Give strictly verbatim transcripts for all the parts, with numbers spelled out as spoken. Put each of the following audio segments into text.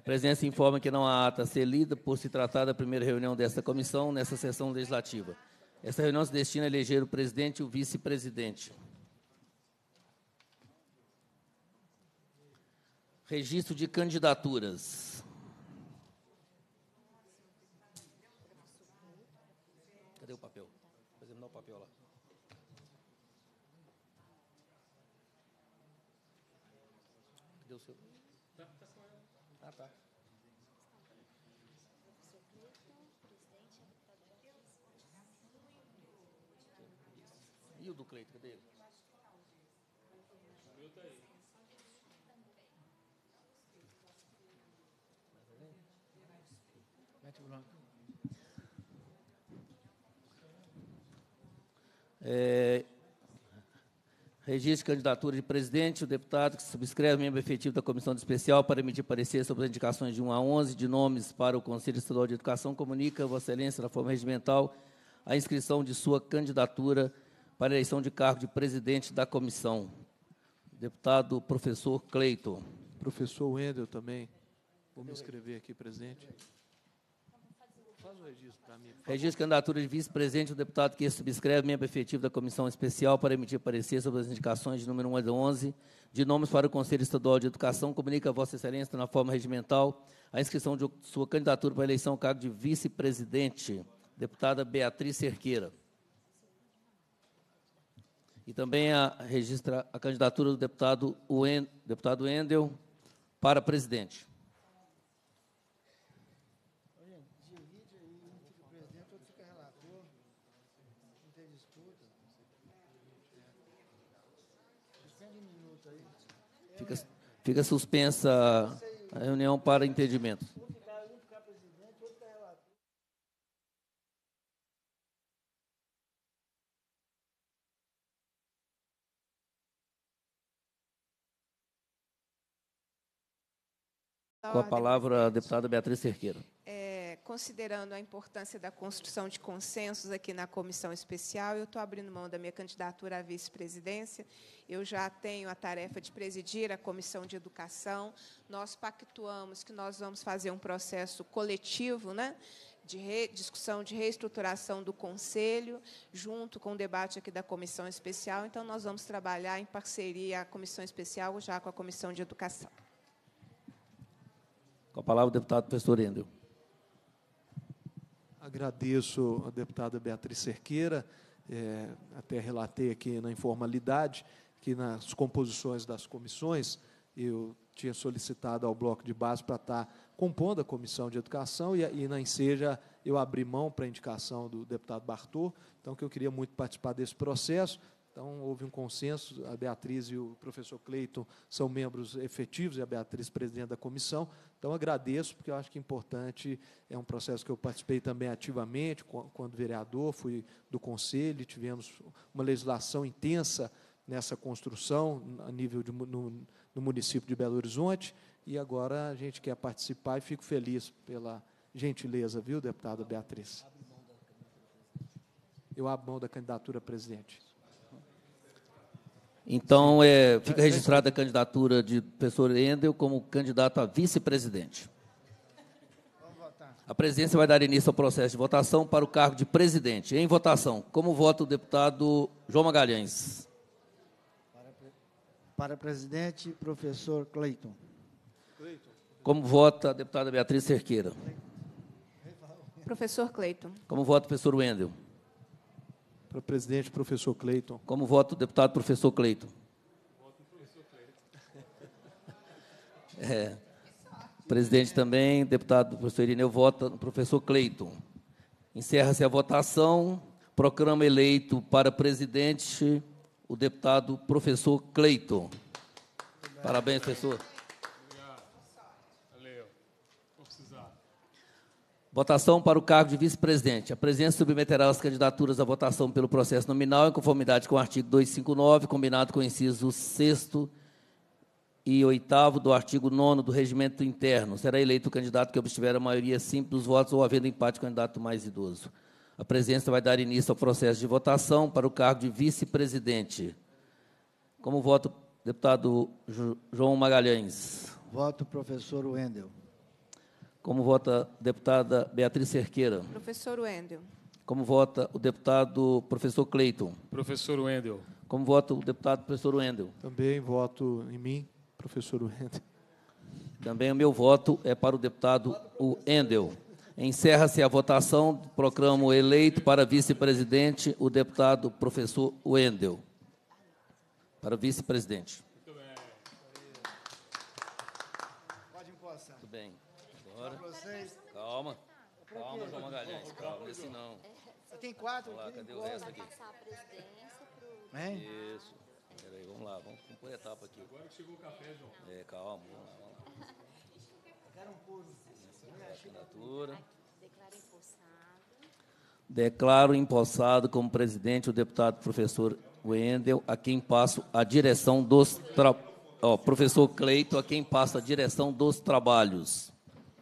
presidência informa que não há ata a ser lida por se tratar da primeira reunião desta comissão nesta sessão legislativa. Esta reunião se destina a eleger o presidente e o vice-presidente. Registro de candidaturas. Cadê o papel? Vou examinar o papel lá. Cadê o seu? Ah, tá. E o do Cleito, cadê ele? O meu tá aí. Mete o branco. É, registro de candidatura de presidente, o deputado que subscreve membro efetivo da Comissão Especial para emitir parecer sobre as indicações de um a onze de nomes para o Conselho Estadual de Educação, comunica a Vossa Excelência, na forma regimental, a inscrição de sua candidatura para a eleição de cargo de presidente da comissão. Deputado professor Cleiton. Professor Wendel também. Vou me inscrever aqui, presidente. Faz o registro para mim. Registro de candidatura de vice-presidente, o deputado que subscreve membro efetivo da Comissão Especial para emitir parecer sobre as indicações de número um a onze de nomes para o Conselho Estadual de Educação, comunica a Vossa Excelência, na forma regimental, a inscrição de sua candidatura para a eleição ao cargo de vice-presidente. Deputada Beatriz Cerqueira. E também a, registra a candidatura do deputado, Uen, deputado Wendel para presidente. Divide aí, um fica presidente, outro fica relator. Não tem disputa. Suspende um minuto aí. Fica, fica suspensa a reunião para entendimento. Um ficar, um ficar presidente, outro ficar relator. Com a palavra, a deputada Beatriz Cerqueira. É, considerando a importância da construção de consensos aqui na comissão especial, eu estou abrindo mão da minha candidatura à vice-presidência. Eu já tenho a tarefa de presidir a comissão de educação. Nós pactuamos que nós vamos fazer um processo coletivo, né, de re, discussão de reestruturação do conselho, junto com o debate aqui da comissão especial. Então, nós vamos trabalhar em parceria a comissão especial já com a comissão de educação. Com a palavra, o deputado professor Wendel. Agradeço a deputada Beatriz Cerqueira, é, até relatei aqui na informalidade, que nas composições das comissões, eu tinha solicitado ao bloco de base para estar compondo a comissão de educação, e, e na Enseja eu abri mão para a indicação do deputado Bartô, então que eu queria muito participar desse processo. Então, houve um consenso, a Beatriz e o professor Cleiton são membros efetivos, e a Beatriz, presidente da comissão. Então, agradeço, porque eu acho que é importante, é um processo que eu participei também ativamente, quando vereador, fui do conselho, tivemos uma legislação intensa nessa construção, a nível de, no, no município de Belo Horizonte, e agora a gente quer participar, e fico feliz pela gentileza, viu, deputada Beatriz? Eu abro mão da candidatura a presidente. Então, é, fica registrada a candidatura de professor Wendel como candidato a vice-presidente. A presidência vai dar início ao processo de votação para o cargo de presidente. Em votação, como vota o deputado João Magalhães? Para, para presidente, professor Cleiton. Como vota a deputada Beatriz Cerqueira? Professor Cleiton. Como vota o professor Wendel? Para presidente, professor Cleiton. Como vota o deputado professor Cleiton? Voto no professor Cleiton. É, presidente também, deputado professor Irineu, vota no professor Cleiton. Encerra-se a votação. Proclama eleito para presidente o deputado professor Cleiton. Parabéns, professor. Obrigado. Valeu. Vou precisar. Votação para o cargo de vice-presidente. A presidência submeterá as candidaturas à votação pelo processo nominal, em conformidade com o artigo duzentos e cinquenta e nove, combinado com o inciso sexto e oitavo do artigo nono do Regimento Interno. Será eleito o candidato que obtiver a maioria simples dos votos ou havendo empate, o candidato mais idoso. A presidência vai dar início ao processo de votação para o cargo de vice-presidente. Como vota o deputado João Magalhães? Voto professor Wendel. Como vota a deputada Beatriz Cerqueira? Professor Wendel. Como vota o deputado professor Cleiton? Professor Wendel. Como vota o deputado professor Wendel? Também voto em mim, professor Wendel. Também o meu voto é para o deputado Wendel. Encerra-se a votação. Proclamo eleito para vice-presidente o deputado professor Wendel. Para vice-presidente. Pode empossar. Muito bem. Agora. Para vocês. Calma. Calma, João Magalhães. Calma, esse não. Você tem quatro Vamos lá, aqui. cadê o resto aqui? Passar a presidência pro... Hein? Isso. Peraí, vamos lá. Vamos por etapa aqui. Agora que chegou o café, João. É, calma. Vamos lá, vamos lá. Quero um puro. Candidatura. Declara empossado. Declaro empossado como presidente o deputado professor Wendel, a quem passo a direção dos tra... Ó, professor Cleito, a quem passo a direção dos trabalhos.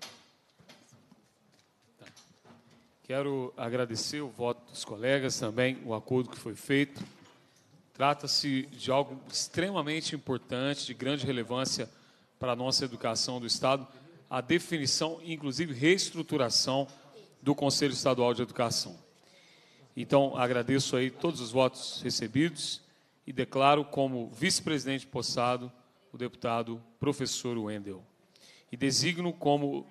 Quero agradecer o voto dos colegas também, o acordo que foi feito. Trata-se de algo extremamente importante, de grande relevância para a nossa educação do Estado, a definição, inclusive reestruturação do Conselho Estadual de Educação. Então, agradeço aí todos os votos recebidos e declaro como vice-presidente possado o deputado professor Wendel. E designo como...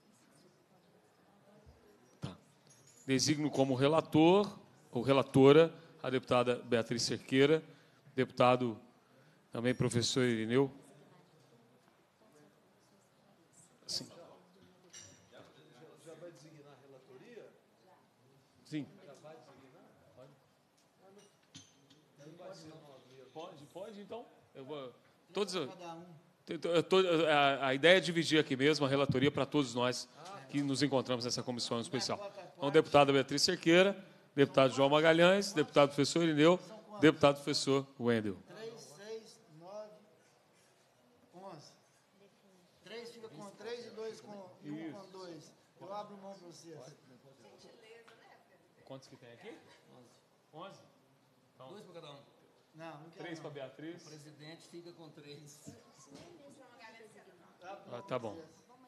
Tá. Designo como relator, ou relatora, a deputada Beatriz Cerqueira, deputado também professor Irineu. Sim. Já vai designar a relatoria? Sim. Já vai designar? Pode, pode, então. Eu vou, todos, Cada um. eu tô- a, a ideia é dividir aqui mesmo a relatoria para todos nós que nos encontramos nessa comissão especial. Então, deputada Beatriz Cerqueira, deputado João Magalhães, deputado professor Irineu, deputado professor Wendel. três, seis, nove, onze. três fica com três e dois com, e um com dois. Eu abro mão para vocês. Quantos que tem aqui? onze. Dois para cada um. Não, não quero três não. para Beatriz. O presidente fica com três. Ah, tá bom.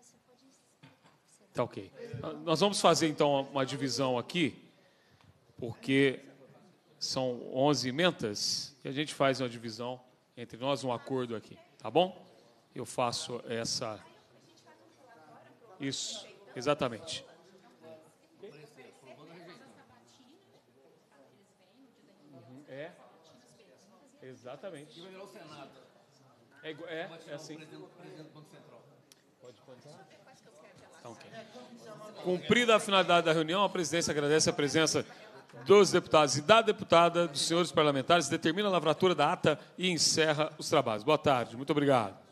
Tá ok. Ah, Nós vamos fazer, então, uma divisão aqui, porque são onze emendas, e a gente faz uma divisão entre nós, um acordo aqui, tá bom? Eu faço essa... Isso, exatamente. Uhum, É, exatamente. Vai virar o Senado. É, igu- é, é assim. Presidente, presidente do Banco Central. Pode continuar? Tá, ok. Cumprida a finalidade da reunião, a presidência agradece a presença dos deputados e da deputada, dos senhores parlamentares, determina a lavratura da ata e encerra os trabalhos. Boa tarde, muito obrigado.